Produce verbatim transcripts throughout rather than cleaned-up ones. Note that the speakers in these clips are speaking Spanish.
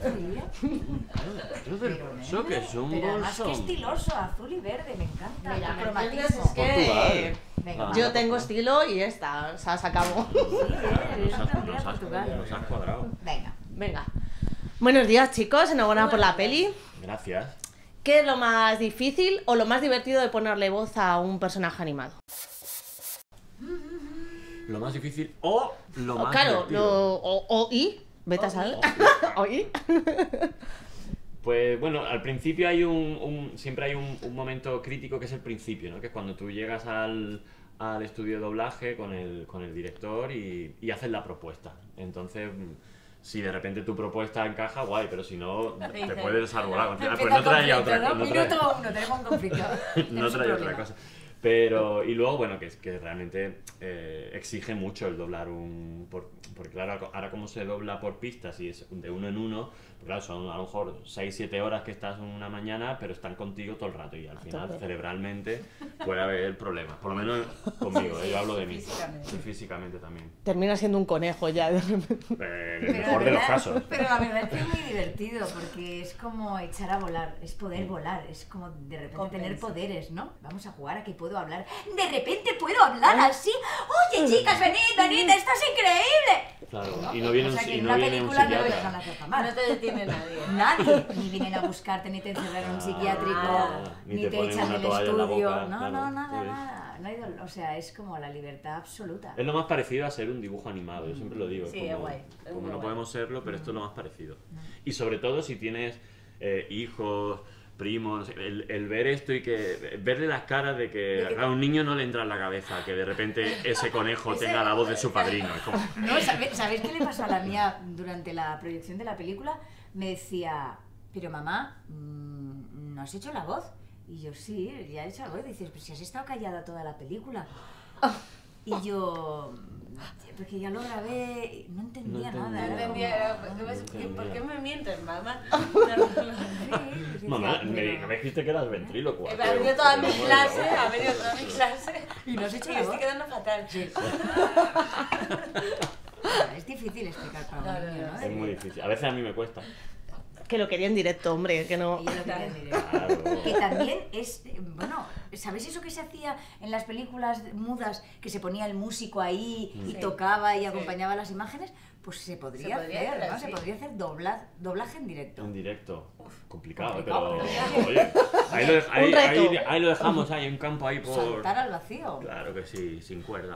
Yo del bolso, que es un pero además bolso. que estiloso, azul y verde, me encanta. Mira, el ¿me cromatismo. entiendes? Es que Venga, yo tengo estilo y ya está, o sea, se acabó. Sí, Nos eres has, una nos has- Portugal. nos has cuadrado. Venga. Venga. Buenos días, chicos, enhorabuena por la peli. Gracias. ¿Qué es lo más difícil o lo más divertido de ponerle voz a un personaje animado? Lo más difícil o lo O, más claro, divertido. lo, o, o y, vete a saber. O y. Pues bueno, al principio hay un, un- siempre hay un, un momento crítico que es el principio, ¿no? Que es cuando tú llegas al, al estudio de doblaje con el, con el director y, y haces la propuesta. Entonces, si de repente tu propuesta encaja, guay, pero si no, te dice, puedes desarbolar. Pues Empieza no el traía conflicto, otra ¿no? cosa. No traía- Minuto uno, tenemos un conflicto. no Tenemos un traía otra problema. cosa. Pero, y luego, bueno, que, que realmente eh, exige mucho el doblar un... Por, porque claro, ahora como se dobla por pistas y es de uno en uno, pues claro, son a lo mejor seis siete horas que estás una mañana, pero están contigo todo el rato y al final tope. cerebralmente puede haber problemas. Por lo menos conmigo, ¿eh? Yo hablo de mí. Físicamente. Y físicamente también. Termina siendo un conejo ya. Eh, en el Pero mejor la de los verdad- casos. Pero la verdad es que es muy divertido porque es como echar a volar, es poder volar, es como de repente Compensa. tener poderes, ¿no? Vamos a jugar a que puedo hablar. De repente puedo hablar así. Oye, chicas, venid, venid, esto es increíble. Claro, y no viene O un, sea que y en no una viene un película no lo dejan psiquiatra. hacer No jamás. te detiene nadie. Nadie, ni vienen a buscarte, ni te encerran en un Ah, psiquiátrico, nada. Ni ni, te te, ponen echan una del toalla en la estudio. boca, no, claro, no, nada, sí. nada. No hay dol- o sea, es como la libertad absoluta. Es lo más parecido a ser un dibujo animado, yo siempre lo digo. Sí, como, es guay, es como muy no guay. podemos serlo, pero esto es lo más parecido. Y sobre todo si tienes eh, hijos, primos, no sé, el, el ver esto y que verle las caras de que a un niño no le entra en la cabeza que de repente ese conejo tenga la voz de su padrino. Es como, No, ¿sabe- ¿sabéis qué le pasó a la mía durante la proyección de la película? Me decía, pero mamá, mm, ¿no has hecho la voz? Y yo, sí, ya he hecho la voz. Y dices, pero si has estado callada toda la película. Y yo, porque ya lo grabé, no entendía No nada. No era entendía, como- ¿por qué- entendía. ¿por qué me mientes, mamá? Sí, decía, mamá, me, pero- no me dijiste que eras ventríloco. Ha venido toda mi clase, ha venido toda mi clase. Y no has hecho Y la estoy voz. quedando fatal. Es difícil explicar para un No, no, niño, no, ¿no? Es muy difícil. A veces a mí me cuesta. Que lo quería en directo, hombre, que no. Y yo lo quería en directo. Claro. Que también es, eh, bueno, ¿sabéis eso que se hacía en las películas mudas? Que se ponía el músico ahí y Sí. tocaba y Sí. acompañaba las imágenes. Pues se podría, Se podría hacer, hacer ¿no? así. Se podría hacer dobla- doblaje en directo. En directo. Complicado, complicado, pero. Oye, ahí lo, dej- ahí- Un reto. ahí- ahí lo dejamos, ahí un campo ahí por. Saltar al vacío. Claro que sí, sin cuerda.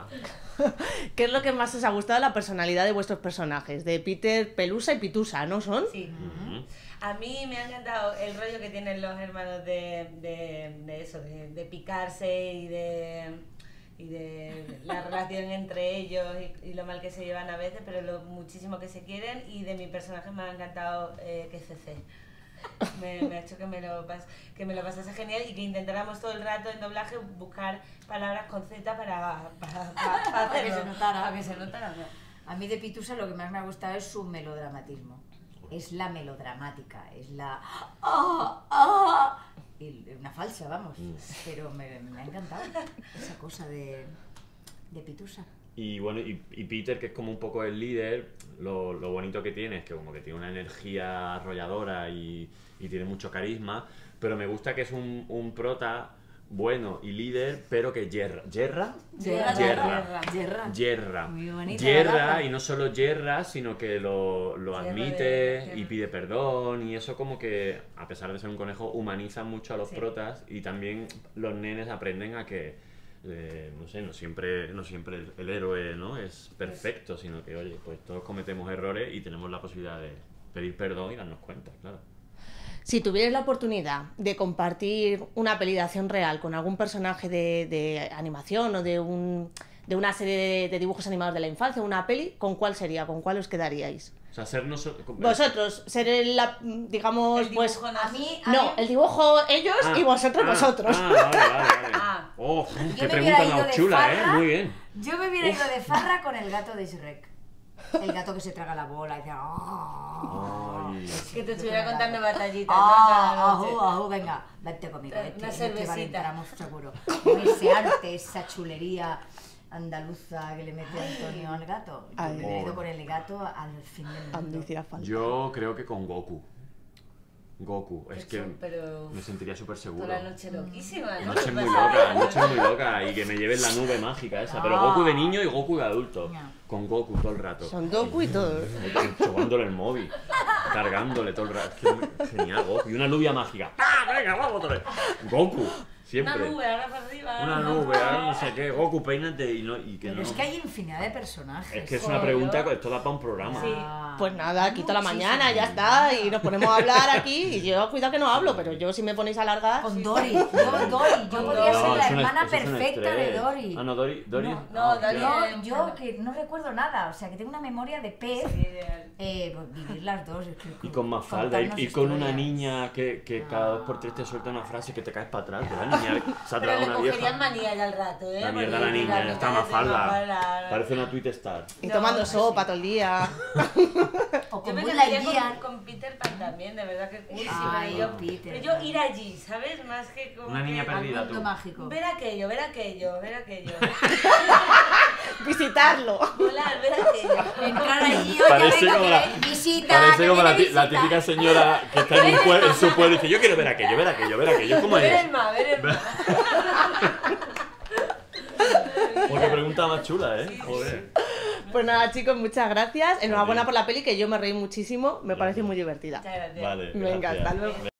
¿Qué es lo que más os ha gustado de la personalidad de vuestros personajes? De Peter, Pelusa y Pitusa, ¿no son? Sí. Ujú. A mí me ha encantado el rollo que tienen los hermanos de, de, de eso, de, de picarse y de, y de la relación entre ellos y, y lo mal que se llevan a veces, pero lo muchísimo que se quieren. Y de mi personaje me ha encantado eh, que C C. Me, me ha hecho que me, lo pas, que me lo pasase genial y que intentáramos todo el rato en doblaje buscar palabras con Z para, para, para, para Para que hacerlo, se notara. para que se notara. A mí de Pitusa lo que más me ha gustado es su melodramatismo. Es la melodramática, es la... ¡Ah! ¡Ah! Y una falsa, vamos. Mm. Pero me, me ha encantado esa cosa de, de Pitusa. Y bueno, y, y Peter, que es como un poco el líder, lo, lo bonito que tiene es que como que tiene una energía arrolladora y, y tiene mucho carisma, pero me gusta que es un, un prota bueno y líder, pero que yerra. ¿Yerra? Yerra, Yerra. Yerra. Yerra. Muy bonita Yerra, palabra. y no solo yerra, sino que lo, lo Yerra admite de- y pide perdón, y eso como que, a pesar de ser un conejo, humaniza mucho a los Sí. protas, y también los nenes aprenden a que eh, no sé, no siempre, no siempre el, el héroe, ¿no?, es perfecto, sino que, oye, pues todos cometemos errores y tenemos la posibilidad de pedir perdón y darnos cuenta, claro. Si tuvierais la oportunidad de compartir una peli de acción real con algún personaje de, de animación o de, un, de una serie de, de dibujos animados de la infancia, una peli, ¿con cuál sería? ¿Con cuál os quedaríais? O sea, ser no so- Vosotros, ser el, la, digamos, El pues... dibujo no A es- mí, a No, mí- el dibujo ellos Ah, y vosotros ah, vosotros. Ah, vale, vale, vale. Ah. Oh, Yo qué me pregunta hubiera ido más de chula, ¿eh? farra. Muy bien. Yo me hubiera ido de farra con el gato de Shrek. El gato que se traga la bola y dice... "Ah". Ay. Que te estuviera contando batallitas, Ah, ¿no? Cada ajú, noche. ajú, venga, vente conmigo, Una vete, no te cervecita. calentaremos seguro. Con ese arte, esa chulería, andaluza que le mete Antonio al gato. Yo Ay. me he ido con el gato al fin del mundo. Ambicia falta. Yo creo que con Goku. Goku, es que Pero me sentiría súper seguro. toda la noche loquísima, ¿no? Noche muy Pasa loca, bien. noche muy loca y que me lleven la nube mágica esa. Pero Ah. Goku de niño y Goku de adulto. Ya. Con Goku todo el rato. Son Goku y todo. Chocándole el móvil, cargándole todo el rato. Es que muy genial, Goku. Y una nubia mágica. ¡Ah, venga, vamos otra vez! Goku, siempre. Una nube, ahora para arriba. Una nube, ahora no sé qué. Goku, peínate y, no, y que Pero no. es que hay infinidad de personajes. Es que es una Joder. pregunta que esto da para un programa. Sí. Ah, Pues nada, aquí toda la muchísimo. mañana, ya está, y nos ponemos a hablar aquí, y yo, cuidado que no hablo, pero yo si me ponéis a alargar... Con Dory, yo Dory, yo No, podría ser la es un hermana est- eso es un perfecta de estrés. Dory. Ah, no, Dory. Dory. No, no, Ah, Dory hostia. Yo, yo que no recuerdo nada, o sea que tengo una memoria de pez. Sí, ideal. Eh, pues vivir las dos. Es que Y con Mafalda, y, contarnos y con una historias. niña que, que cada dos por tres te suelta una frase que te caes para atrás. Que la niña se ha Pero tragado le una cogerían vieja. manía ya al rato, ¿eh? La mierda a Porque la niña, la está niña de Mafalda. Mafalda. Parece una tweet star. Y No, tomando sí. sopa todo el día. O Yo con me Buzz quedaría Lightyear. con, con Peter Pan también, de verdad que cool. Ay, yo, Peter pero yo Pan. ir allí, ¿sabes? Más que como Una niña que- Al perdida, mundo tú. mágico. Ver aquello, ver aquello, ver aquello. Visitarlo. Volar, ver aquello. Entrar allí, Parece oye, como venga, la- que visita. Parece que como la, viene ti- la visita. típica señora que está en, un pue- en su pueblo y dice: yo quiero ver aquello, ver aquello, ver aquello. ¿Cómo Ver es? el mar, ver el mar. Porque pregunta más chula, ¿eh? Joder. Pues nada, chicos, muchas gracias. Enhorabuena por la peli, que yo me reí muchísimo, me parece Gracias. muy divertida. Muchas gracias. Vale. Venga, gracias. hasta luego.